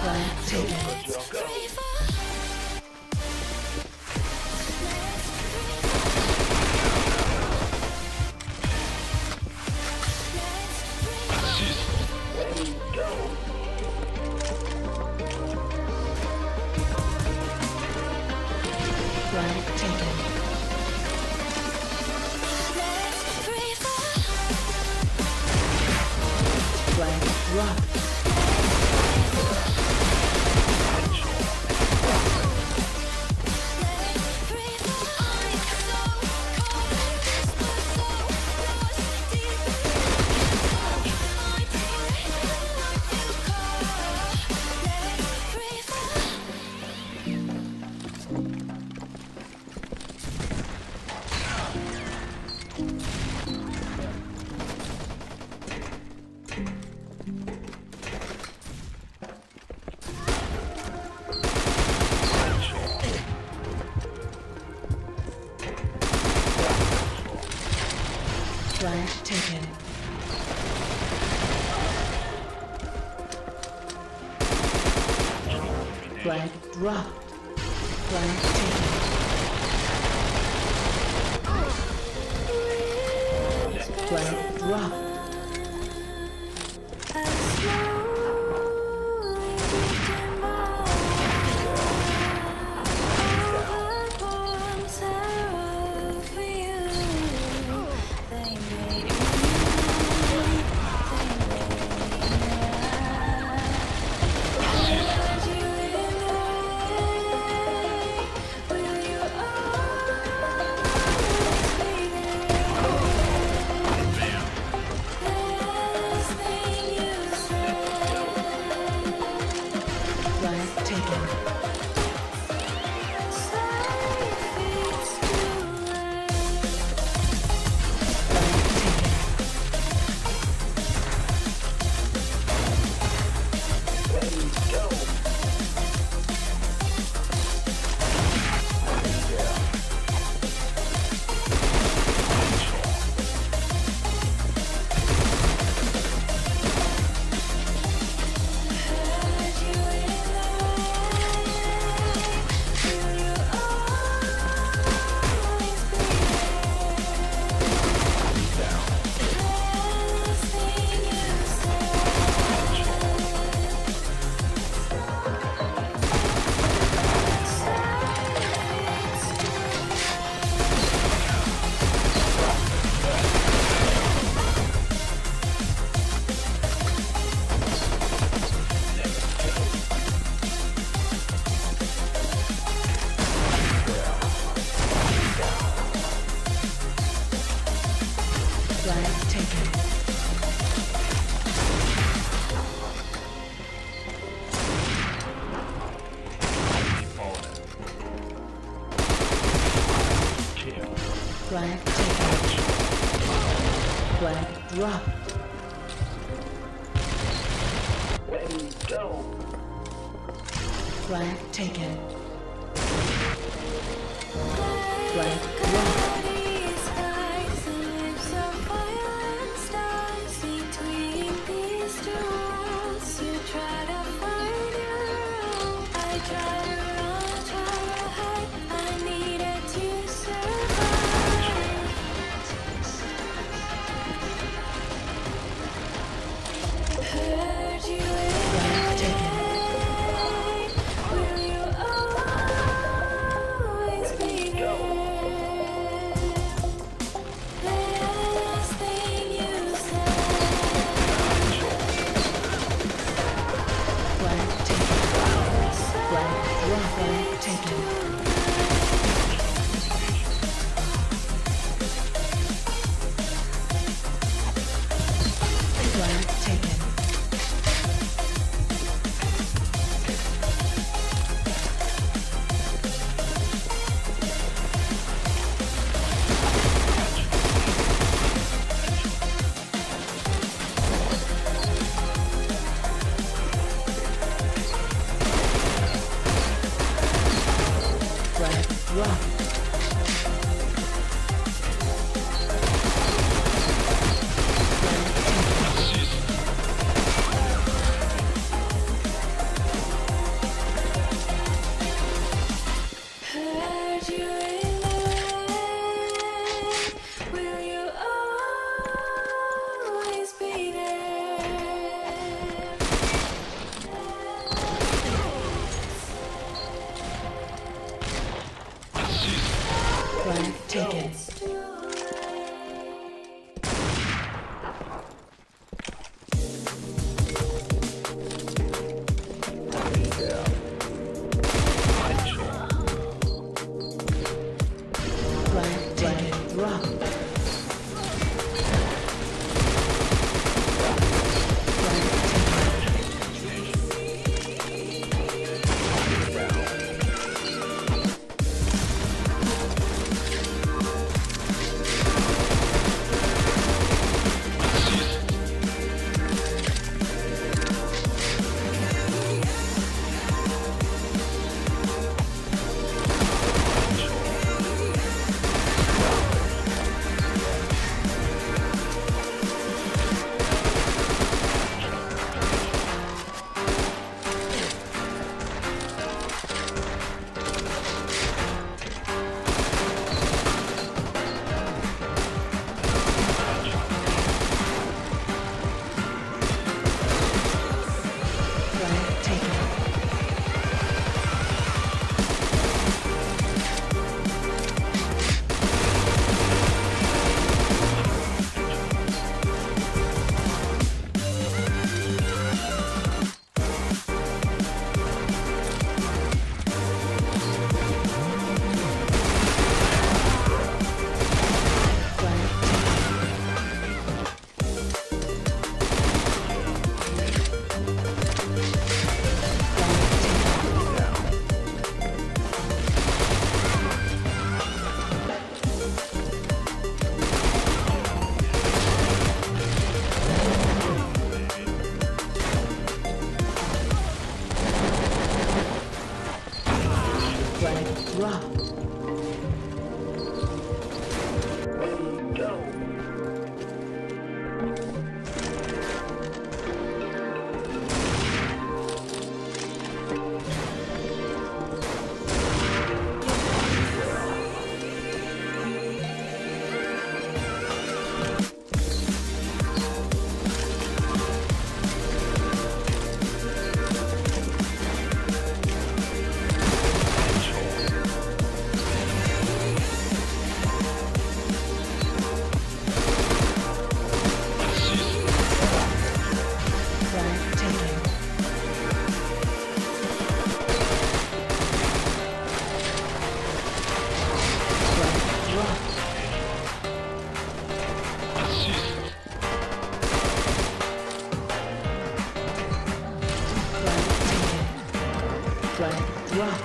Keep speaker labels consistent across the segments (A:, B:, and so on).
A: Flag taken. Flag taken. Flag dropped. Flag taken. Flag dropped. Flag taken. Flag dropped. Flag taken. Flag dropped.
B: Ready, go.
A: Flag taken. Flag dropped.
C: Got you in the way. Will you always be there?
A: Flag taken.
C: It's too late.
A: Flag taken. Drop. Flag taken. Flag drop.
B: Ready, go.
A: Flag taken. Flag drop. Flag taken. Flag drop.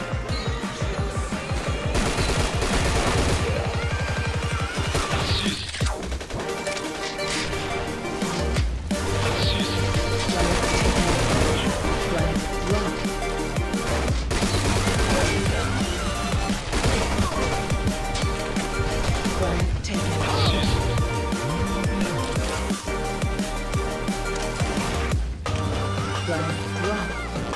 A: Flag drop. Flag taken. Flag drop.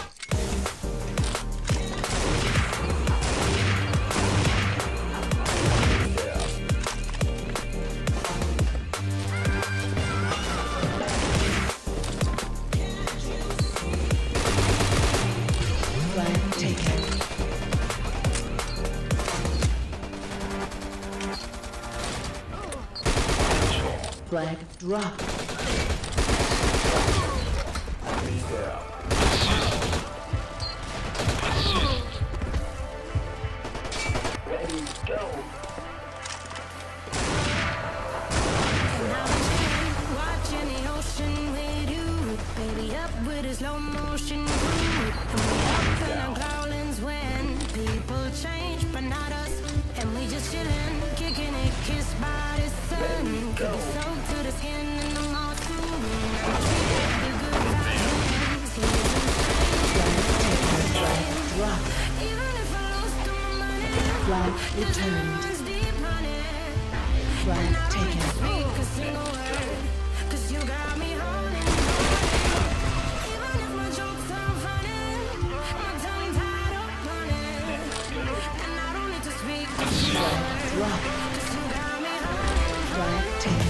A: Flag taken. Flag drop.
B: Ready, go.
C: Watching the ocean with you, baby, up with a slow motion crew. And we up in our growlings when people change, but not us. And we just chillin', kicking it, kissed by the sun. Could be soaked to the skin in the mall too. The good vibes,
A: Flag drop.
C: even if I lost all my money,
A: Flag returned.
C: diamonds deep running.
A: Flag taken.
C: Speak a single word, 'cause you got me holding. Even if my jokes aren't funny, my tongue tied up on it. And I don't need to
A: dropped. Flag taken.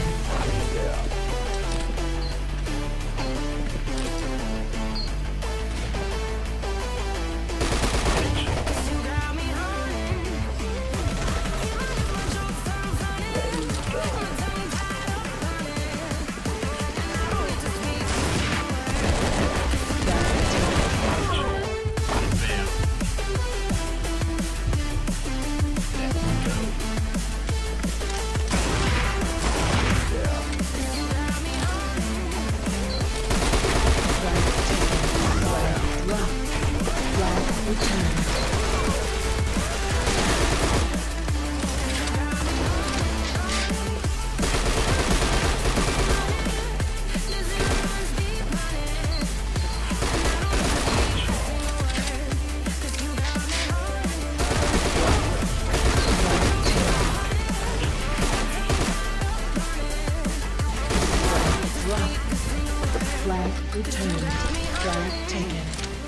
A: Flag returned. Flag taken.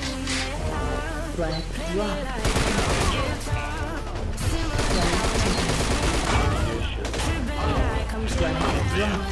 A: Flag dropped. Flag taken. Flag dropped.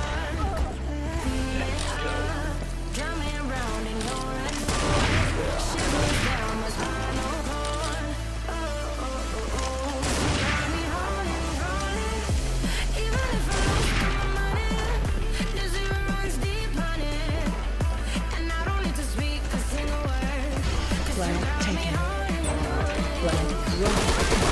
A: Flag taken. Flag dropped.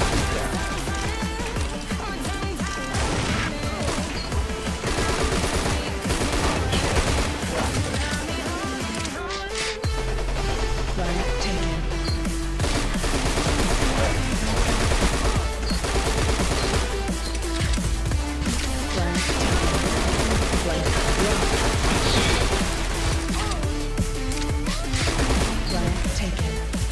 A: Flag taken. Flag taken. Flag dropped. Flag taken.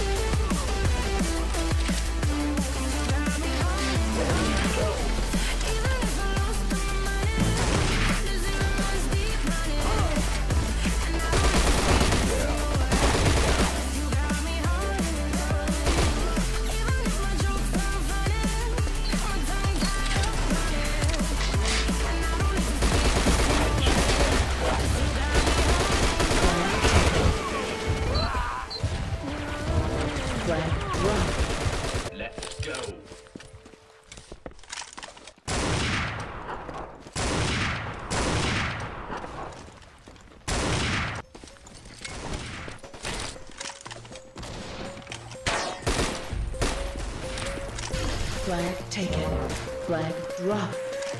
A: Flag dropped.
B: Let's go.
A: Flag taken. Flag dropped.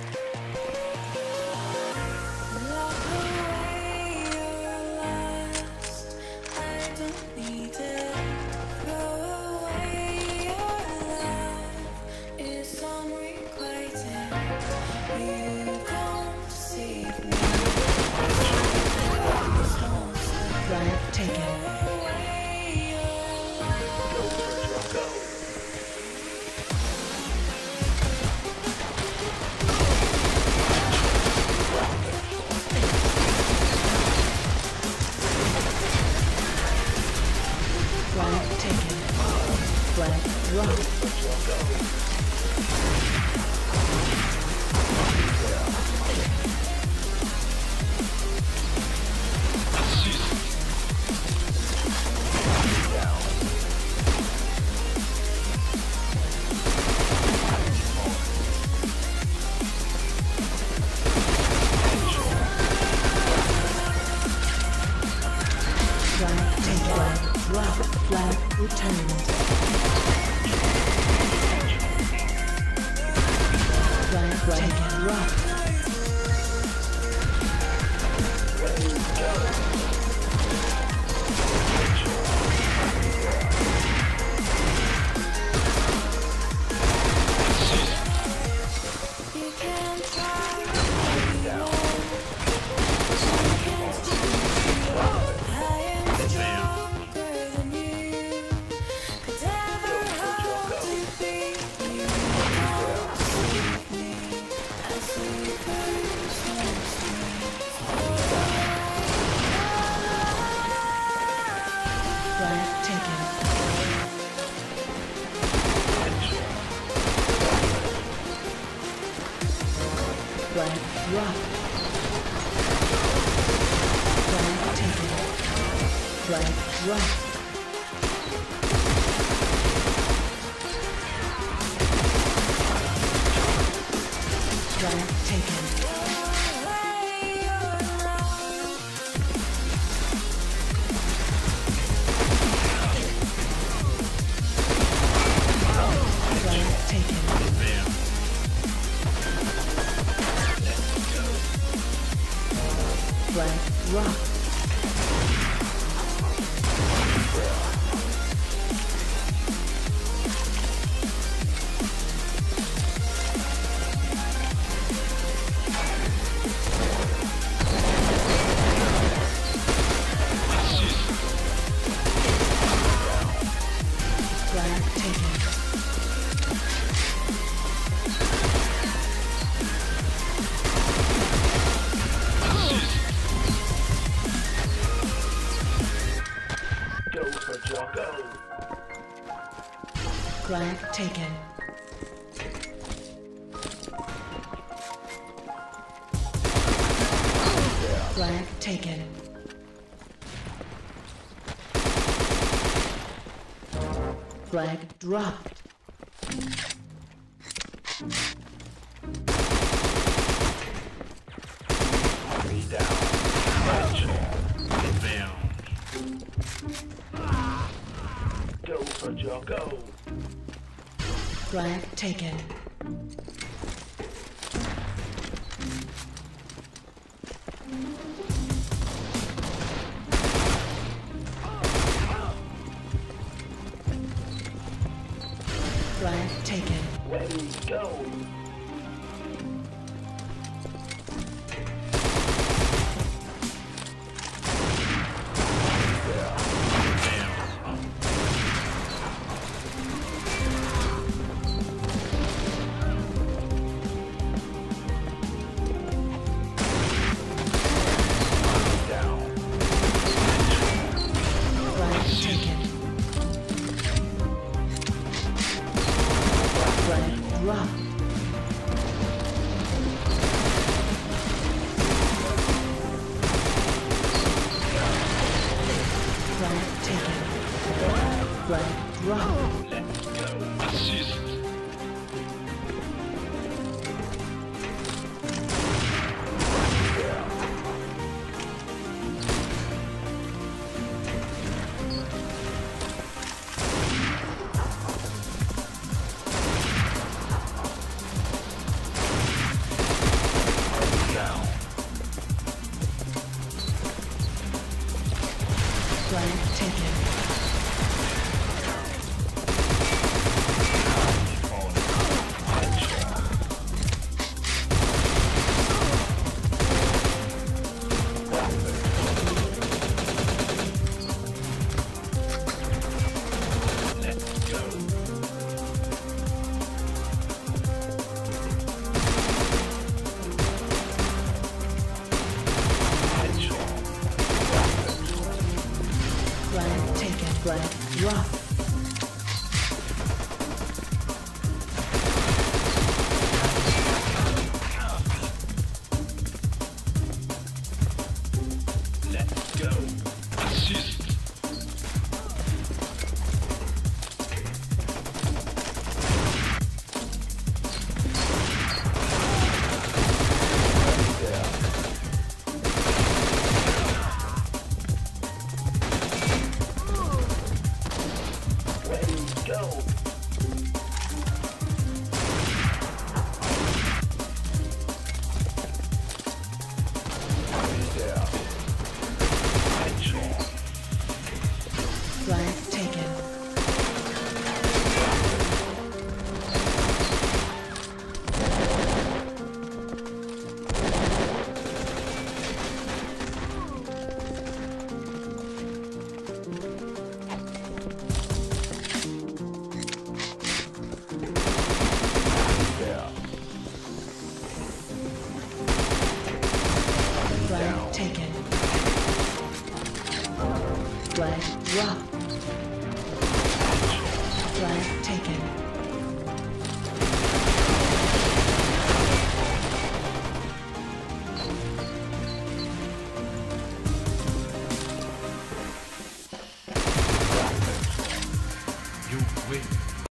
A: Flag taken. Flag taken. Flag dropped. Flag taken. Flag dropped. Flag returned. Flag taken. Dropped. dropped. Flag taken. Flag dropped. Flag taken. Flag taken. Flag dropped. Flag taken.
B: Go for Jocko.
A: Flag taken. Flag taken. Flag dropped.
B: Three down. Go for Jocko.
A: Flag taken. Flag taken.
B: Ready, go.
A: Flag taken. Flag dropped. Flag taken. Flag dropped. Flag taken. Flag taken. Flag dropped.
B: Let's go. Ready, go.
A: Flag taken. Flag taken. Flag dropped.